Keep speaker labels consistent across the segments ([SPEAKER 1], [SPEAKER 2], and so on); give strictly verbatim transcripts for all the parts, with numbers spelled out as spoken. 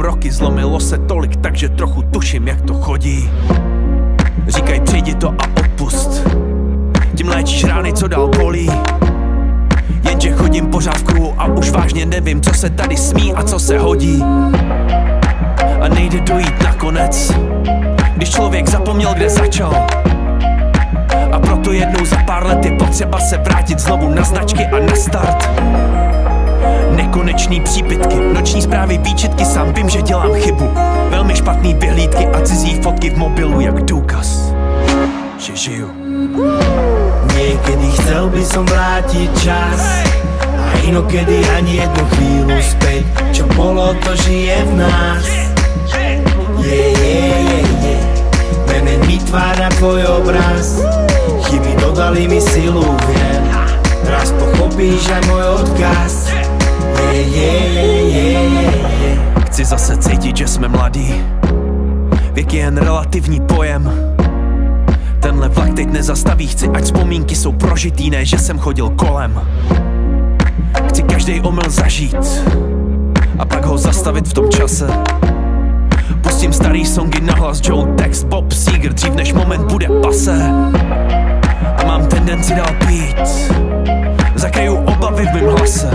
[SPEAKER 1] roky, zlomilo se tolik, takže trochu tuším, jak to chodí. Říkaj, přejdi to a odpust, tím léčíš rány, co dál bolí. Jenže chodím pořád v kruhu a už vážně nevím, co se tady smí a co se hodí. A nejde dojít na konec, když člověk zapomněl, kde začal. A proto jednou za pár let je potřeba se vrátit znovu na značky a na start. Nekonečný přípitky, noční zprávy, výčitky, sám vím, že dělám chybu. Velmi špatný vyhlídky a cizí fotky v mobilu jak důkaz, že žiju.
[SPEAKER 2] Niekedy chcel by som vrátiť čas a inokedy ani jednu chvíľu späť. Čo bolo, to žije v nás. Je, je, je, je. Menej mi tvár na tvoj obraz, chyby dodali mi silu, viem. Raz pochopíš aj môj odkaz. Je, je, je, je, je, je.
[SPEAKER 1] Chci zase cítit, že jsme mladí. Věk je jen relativní pojem. Tenhle vlak teď nezastaví, chci, ať vzpomínky jsou prožitý, ne, že jsem chodil kolem. Chci každej omyl zažít a pak ho zastavit v tom čase. Pustím starý songy nahlas, Joe Tex, Bob Seger, dřív než moment bude pase. A mám tendenci dál pít, zakryju obavy v mém hlase.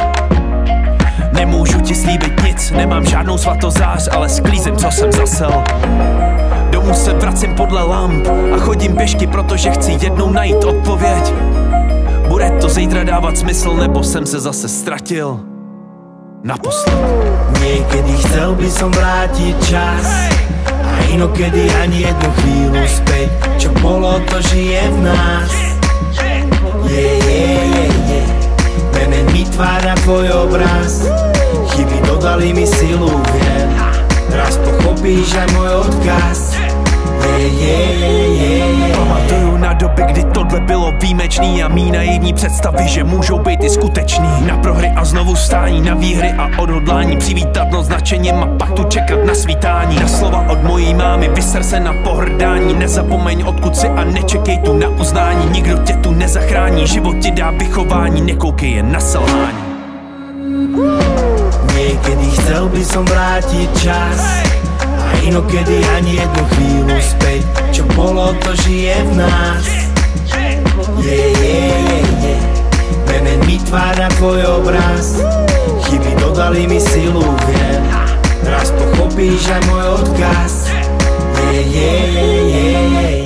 [SPEAKER 1] Nemůžu ti slíbit nic, nemám žádnou svatozář, ale sklízím, co jsem zasel. Domů se vracím podle lamp a chodím pěšky, protože chci jednou najít odpověď. Bude to zítra dávat smysl, nebo jsem se zase ztratil naposled.
[SPEAKER 2] Niekedy chcel by som vrátiť čas a inokedy ani jednu chvíľu späť. Čo bolo, to žije v nás. Je, je, je, je. Menej mi tvár na tvoj obraz, chyby dodali mi silu, viem. Raz pochopíš aj môj odkaz. Je, je, je, je, je.
[SPEAKER 1] Pamatuju na doby, kdy tohle bylo výjimečný a mý naivní představy, že můžou být i skutečný. Na prohry a znovu stání, na výhry a odhodlání, přivítat noc značením a pak tu čekat na svítání. Na slova od mojí mámy, vyser se na pohrdání, nezapomeň odkud si a nečekej tu na uznání. Nikdo tě tu nezachrání, život ti dá vychování, nekoukej jen na selhání.
[SPEAKER 2] Niekedy chcel by som vrátiť čas a inokedy ani jednu chvíľu späť. Čo bolo, to žije v nás. Je, je, je, je. Menej mi tvár na tvoj obraz, chyby dodali mi silu, viem. Raz pochopíš aj môj odkaz. Je, je, je, je, je.